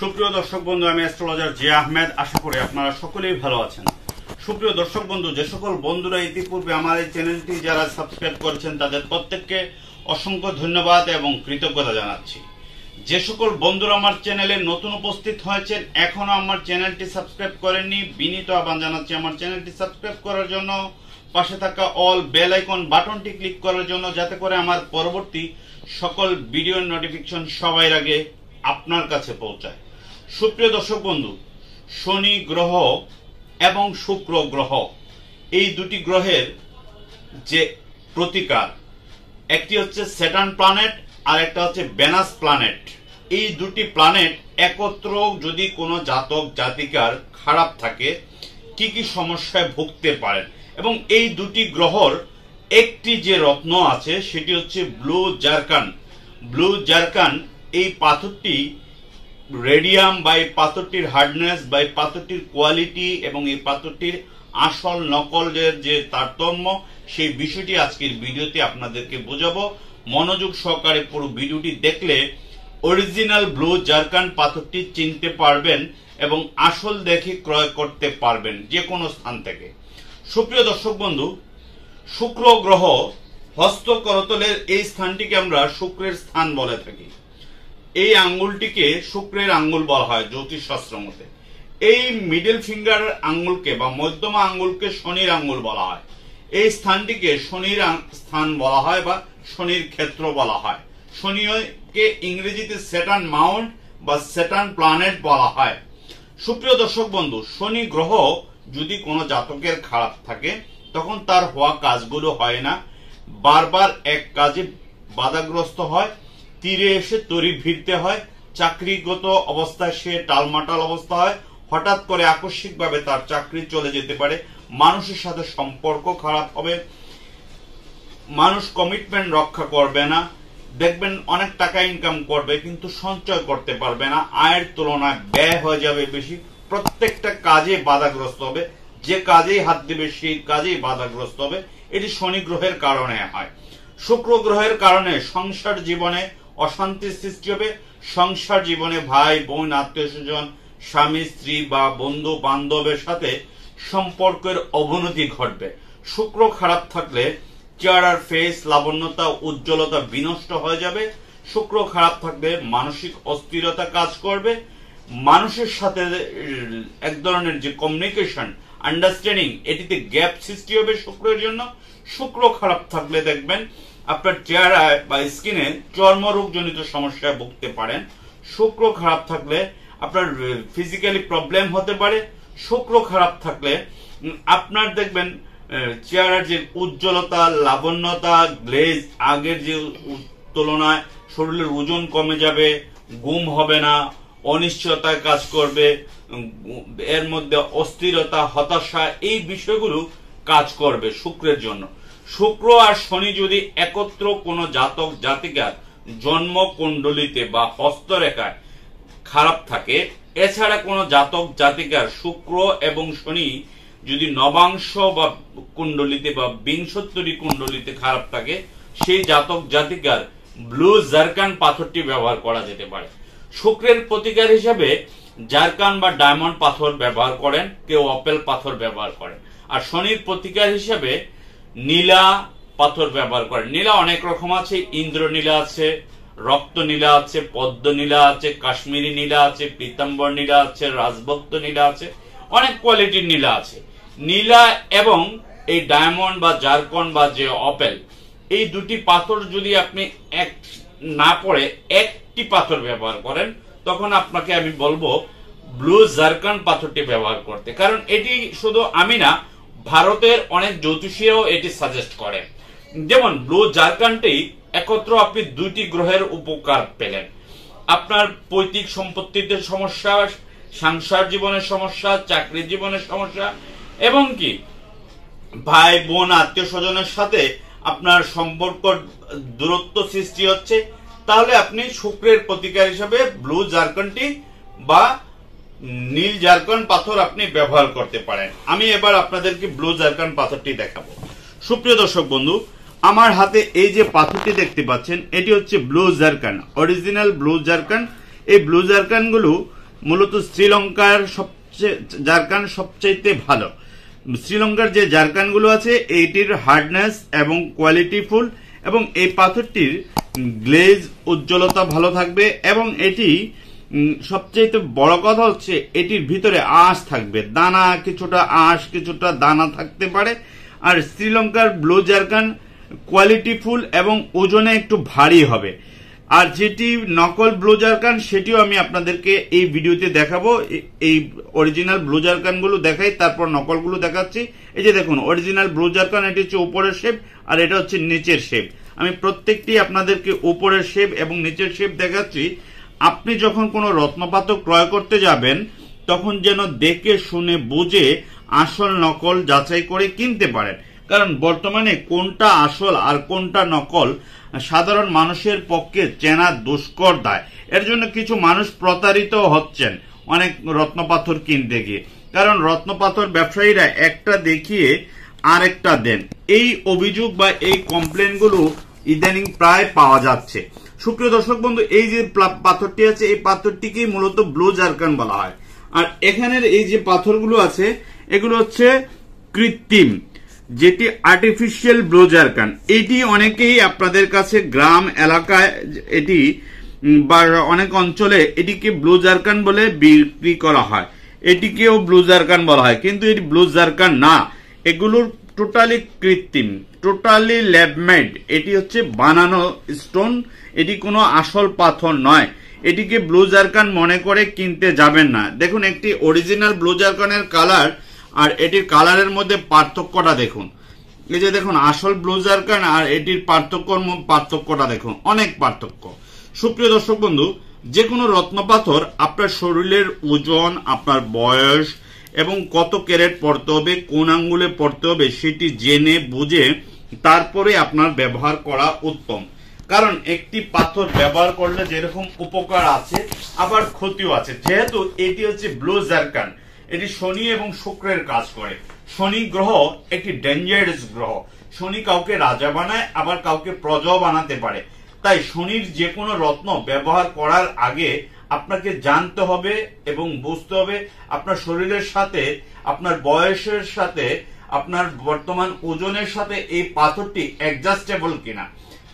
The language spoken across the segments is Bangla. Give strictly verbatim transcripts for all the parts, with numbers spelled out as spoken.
সুপ্রিয় দর্শক বন্ধু, আমি অ্যাস্ট্রোলজার জি আহমেদ। আশা করি আপনারা সকলেই ভালো আছেন। সুপ্রিয় দর্শক বন্ধু, যে সকল বন্ধুরা ইতিপূর্বে আমার এই চ্যানেলটি যারা সাবস্ক্রাইব করেছেন তাদের প্রত্যেককে অসংখ্য ধন্যবাদ এবং কৃতজ্ঞতা জানাচ্ছি। যে সকল বন্ধুরা আমার চ্যানেলে নতুন উপস্থিত হয়েছেন, এখনো আমার চ্যানেলটি সাবস্ক্রাইব করেননি, বিনীত আহ্বান জানাচ্ছি আমার চ্যানেলটি সাবস্ক্রাইব করার জন্য, পাশে থাকা অল বেল আইকন বাটনটি ক্লিক করার জন্য, যাতে করে আমার পরবর্তী সকল ভিডিওর নোটিফিকেশন সবার আগে আপনার কাছে পৌঁছায়। সুপ্রিয় দর্শক বন্ধু, শনি গ্রহ এবং শুক্র গ্রহ এই দুটি গ্রহের যে প্রতিকার, একটি হচ্ছে স্যাটার্ন প্ল্যানেট আর একটা হচ্ছে ভেনাস প্ল্যানেট। এই দুটি প্ল্যানেট একত্র যদি কোনো জাতক জাতিকার খারাপ থাকে কি কি সমস্যায় ভুগতে পারেন, এবং এই দুটি গ্রহর একটি যে রত্ন আছে সেটি হচ্ছে ব্লু জারকান। ব্লু জারকান এই পাথরটি রেডিয়াম বা এই পাথরটির হার্ডনেস বা এই পাথরটির কোয়ালিটি এবং এই পাথরটির আসল নকলের যে তারতম্য, সেই বিষয়টি আজকের ভিডিওতে আপনাদেরকে বোঝাবো। মনোযোগ সহকারে পুরো ভিডিওটি দেখলে অরিজিনাল ব্লু জারকান পাথরটি চিনতে পারবেন এবং আসল দেখে ক্রয় করতে পারবেন যে কোনো স্থান থেকে। সুপ্রিয় দর্শক বন্ধু, শুক্র গ্রহ হস্ত করতলের এই স্থানটিকে আমরা শুক্রের স্থান বলে থাকি। এই আঙ্গুলটিকে শুক্রের আঙ্গুল বলা হয় জ্যোতিষ শাস্ত্র মতে। এই মিডল ফিঙ্গার আঙ্গুলকে বা মধ্যমা আঙ্গুলকে শনির আঙ্গুল বলা হয়। এই স্থানটিকে শনির স্থান বলা হয় বা শনির ক্ষেত্র বলা হয়। শনিকে ইংরেজিতে স্যাটার্ন মাউন্ট বা স্যাটার্ন প্ল্যানেট বলা হয়। সুপ্রিয় দর্শক বন্ধু, শনি গ্রহ যদি কোনো জাতকের খারাপ থাকে তখন তার হওয়া কাজগুলো হয় না, বারবার এক কাজে বাধাগ্রস্ত হয়, তীরে এসে তরি ভিড়তে হয়, চাকরিগত অবস্থায় সে টালমাটাল অবস্থা হয়, হঠাৎ করে আকস্মিকভাবে তার চাকরি চলে যেতে পারে, মানুষের সাথে সম্পর্ক খারাপ হবে, মানুষ কমিটমেন্ট রক্ষা করবে না, দেখবেন অনেক টাকা ইনকাম করবে কিন্তু সঞ্চয় করতে পারবে না, আয়ের তুলনায় ব্যয় হয়ে যাবে বেশি, প্রত্যেকটা কাজে বাধাগ্রস্ত হবে, যে কাজেই হাত দেবে সেই কাজেই বাধাগ্রস্ত হবে। এটি শনি গ্রহের কারণে হয়। শুক্র গ্রহের কারণে সংসার জীবনে অশান্তির সৃষ্টি হবে। সংসার জীবনে ভাই বোন, আত্মীয় স্বজন, স্বামী স্ত্রী বা বন্ধু বান্ধবের সাথে সম্পর্কের অবনতি ঘটবে। শুক্র খারাপ থাকলে চেহারার ফেস, লাবণ্যতা, উজ্জ্বলতা বিনষ্ট হয়ে যাবে। শুক্র খারাপ থাকলে মানসিক অস্থিরতা কাজ করবে, মানুষের সাথে এক ধরনের যে কমিউনিকেশন, আন্ডারস্ট্যান্ডিং, এটিতে গ্যাপ সৃষ্টি হবে শুক্রের জন্য। শুক্র খারাপ থাকলে দেখবেন আপনার চেহারায় বা স্কিনে চর্মরোগ জনিত সমস্যায় ভুগতে পারেন। শুক্র খারাপ থাকলে আপনার ফিজিক্যালি প্রবলেম হতে পারে। শুক্র খারাপ থাকলে আপনার দেখবেন চেহারার যে উজ্জ্বলতা, লাবণ্যতা, গ্লেজ আগের যে তুলনায় শরীরের ওজন কমে যাবে, ঘুম হবে না, অনিশ্চয়তায় কাজ করবে, এর মধ্যে অস্থিরতা, হতাশা, এই বিষয়গুলো কাজ করবে শুক্রের জন্য। শুক্র আর শনি যদি একত্র কোনো জাতক জাতিকার জন্ম কুণ্ডলিতে বা হস্তরেখায় খারাপ থাকে, এছাড়া কোনো জাতক জাতিকার শুক্র এবং শনি যদি নবাংশ বা কুণ্ডলিতে বা বিংশোত্তরী কুণ্ডলিতে খারাপ থাকে, সেই জাতক জাতিকার ব্লু জারকান পাথরটি ব্যবহার করা যেতে পারে। শুক্রের প্রতিকার হিসাবে জারকান বা ডায়মন্ড পাথর ব্যবহার করেন, কেউ অপেল পাথর ব্যবহার করেন। আর শনির প্রতিকার হিসাবে নীলা পাথর ব্যবহার করেন। নীলা অনেক রকম আছে, ইন্দ্র নীলা আছে, রক্ত নীলা আছে, পদ্ম নীলা আছে, কাশ্মীরি নীলা আছে, পীতাম্বর নীলা আছে, রাজভক্ত নীলা আছে, অনেক কোয়ালিটির নীলা আছে। নীলা এবং এই ডায়মন্ড বা জারকন বা যে অপেল, এই দুটি পাথর যদি আপনি এক না পড়ে একটি পাথর ব্যবহার করেন, তখন আপনাকে আমি বলবো ব্লু জারকান পাথরটি ব্যবহার করতে। কারণ এটি শুধু আমি না, ভারতের অনেক জ্যোতিষীরাও এটি সাজেস্ট করে। যেমন ব্লু জারকানটি একত্র আপনি দুইটি গ্রহের উপকার পেলেন। আপনার পৈতৃক সম্পত্তিতে সমস্যা, সংসার জীবনের সমস্যা, চাকরি জীবনের সমস্যা, এবং কি ভাই বোন আত্মীয় স্বজনের সাথে আপনার সম্পর্ক দূরত্ব সৃষ্টি হচ্ছে, তাহলে আপনি শুক্রের প্রতিকার হিসাবে ব্লু জারকনটি বা নীল জারকন পাথর আপনি ব্যবহার করতে পারেন। আমি এবার আপনাদেরকে ব্লু জারকন পাথরটি দেখাবো। সুপ্রিয় দর্শক বন্ধু, আমার হাতে এই যে পাথরটি দেখতে পাচ্ছেন, এটি হচ্ছে blue zircon, original blue zircon. এই ব্লু জারকন গুলো মূলত শ্রীলঙ্কার সবচেয়ে জারকান সবচাইতে ভালো। শ্রীলঙ্কার যে জারকানগুলো আছে এইটির হার্ডনেস এবং কোয়ালিটি ফুল, এবং এই পাথরটির গ্লেজ উজ্জ্বলতা ভালো থাকবে, এবং এটি সবচেয়ে বড় কথা হচ্ছে এটির ভিতরে আঁশ থাকবে, দানা কিছুটা আঁশ কিছুটা দানা থাকতে পারে। আর শ্রীলঙ্কার ব্লু জারকান কোয়ালিটি ফুল এবং ওজনে একটু ভারী হবে। আর যেটি নকল ব্লু জারকান সেটিও আমি আপনাদেরকে এই ভিডিওতে দেখাবো। এই অরিজিনাল ব্লু জারকান গুলো দেখাই, তারপর নকলগুলো দেখাচ্ছি। এই যে দেখুন অরিজিনাল ব্লু জারকান, এটি হচ্ছে উপরের শেপ আর এটা হচ্ছে নিচের শেপ। আমি প্রত্যেকটি আপনাদেরকে উপরের শেপ এবং নিচের শেপ দেখাচ্ছি। আপনি যখন কোনো রত্নপাথর ক্রয় করতে যাবেন তখন যেন দেখে শুনে বুঝে আসল নকল যাচাই করে কিনতে পারেন, কারণ বর্তমানে কোনটা আসল আর কোনটা নকল সাধারণ মানুষের পক্ষে চেনা দুষ্কর দায়। এর জন্য কিছু মানুষ প্রতারিত হচ্ছেন অনেক রত্নপাথর কিনতে গিয়ে, কারণ রত্নপাথর ব্যবসায়ীরা একটা দেখিয়ে আরেকটা দেন। এই অভিযোগ বা এই কমপ্লেন গুলো ইদানিং প্রায় পাওয়া যাচ্ছে। সুপ্রিয় দর্শক বন্ধু, এই যে পাথরটি আছে এই পাথরটিকেই মূলত ব্লু জারকান বলা হয়। আর এখানের এই যে পাথরগুলো আছে এগুলো হচ্ছে কৃত্রিম, যেটি আর্টিফিশিয়াল ব্লু জারকান। এটি অনেকেই আপনাদের কাছে গ্রাম এলাকায় এটি বা অনেক অঞ্চলে এটিকে ব্লু জারকান বলে বিক্রি করা হয়, এটিকেও ব্লু জারকান বলা হয়, কিন্তু এটি ব্লু জারকান না। এগুলোর টোটালি কৃত্রিম, টোটালি ল্যাবমেড। এটি হচ্ছে বানানো স্টোন, এটি কোনো আসল পাথর নয়। এটিকে ব্লু জারকান মনে করে কিনতে যাবেন না। দেখুন একটি অরিজিনাল ব্লু জারকানের কালার আর এটির কালারের মধ্যে পার্থক্যটা দেখুন। এই যে দেখুন আসল ব্লু জারকান আর এটির পার্থক্য পার্থক্যটা দেখুন, অনেক পার্থক্য। সুপ্রিয় দর্শক বন্ধু, যে কোনো রত্নপাথর আপনার শরীরের ওজন, আপনার বয়স এবং কত ক্যারেট পড়তে হবে, কোন আঙ্গুলে পড়তে হবে সেটি জেনে বুঝে তারপরে আপনার ব্যবহার করা উত্তম। কারণ একটি পাথর ব্যবহার করলে যেরকম উপকার আছে আবার ক্ষতিও আছে। যেহেতু এটি হচ্ছে ব্লু জারকান, এটি শনি এবং শুক্রের কাজ করে। শনি গ্রহ একটি ডেঞ্জারাস গ্রহ। শনি কাউকে রাজা বানায় আবার কাউকে প্রজাও বানাতে পারে। তাই শনির যে কোনো রত্ন ব্যবহার করার আগে আপনাকে জানতে হবে এবং বুঝতে হবে আপনার শরীরের সাথে, আপনার বয়সের সাথে, আপনার বর্তমান ওজনের সাথে এই পাথরটি অ্যাডজাস্টেবল কিনা।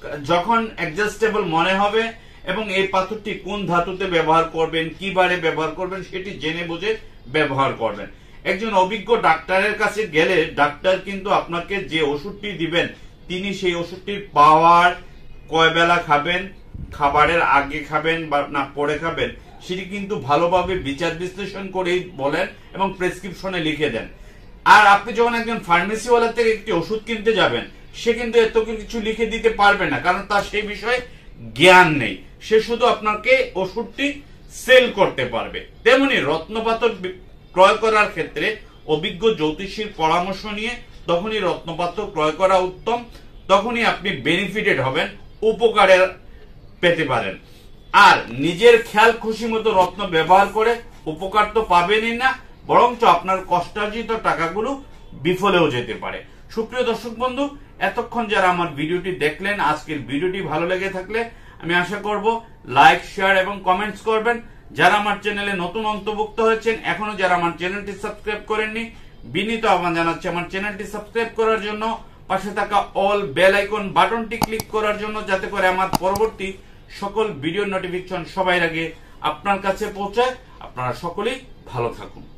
যখন অ্যাডজাস্টেবল মনে হবে এবং এই পাথরটি কোন ধাতুতে ব্যবহার করবেন, কি বারে ব্যবহার করবেন সেটি জেনে বুঝে ব্যবহার করবেন। একজন অভিজ্ঞ ডাক্তারের কাছে গেলে ডাক্তার কিন্তু আপনাকে যে ওষুধটি দিবেন তিনি সেই ওষুধটির পাওয়ার, কয় বেলা খাবেন, খাবারের আগে খাবেন বা না পরে খাবেন সেটি কিন্তু ভালোভাবে বিচার বিশ্লেষণ করেই বলেন এবং প্রেসক্রিপশনে লিখে দেন। আর আপনি যখন একজন ফার্মেসিওয়ালা থেকে একটি ওষুধ কিনতে যাবেন সে কিন্তু এত কিছু লিখে দিতে পারবে না, কারণ তার সেই বিষয়ে জ্ঞান নেই। সে শুধু আপনাকে ওষুধটি সেল করতে পারবে। তেমনি রত্নপাথর ক্রয় করার ক্ষেত্রে অভিজ্ঞ জ্যোতিষীর পরামর্শ নিয়ে তখনই রত্নপাথর ক্রয় করা উত্তম, তখনই আপনি বেনিফিটেড হবেন, উপকারের পেতে পারেন। আর নিজের খেয়াল খুশি মতো রত্ন ব্যবহার করে উপকার তো পাবেনই না, বরঞ্চ আপনার কষ্টার্জিত টাকাগুলো বিফলেও যেতে পারে। সুপ্রিয় দর্শক বন্ধু, এতক্ষণ যারা আমার ভিডিওটি দেখলেন, আজকের ভিডিওটি ভালো লেগে থাকলে আমি আশা করব লাইক, শেয়ার এবং কমেন্টস করবেন। যারা আমার চ্যানেলে নতুন অন্তর্ভুক্ত হয়েছেন, এখনো যারা আমার চ্যানেলটি সাবস্ক্রাইব করেননি, বিনীত আহ্বান জানাচ্ছি আমার চ্যানেলটি সাবস্ক্রাইব করার জন্য, পাশে থাকা অল বেল আইকন বাটনটি ক্লিক করার জন্য, যাতে করে আমার পরবর্তী সকল ভিডিও নোটিফিকেশন সবার আগে আপনার কাছে পৌঁছায়। আপনারা সকলেই ভালো থাকুন।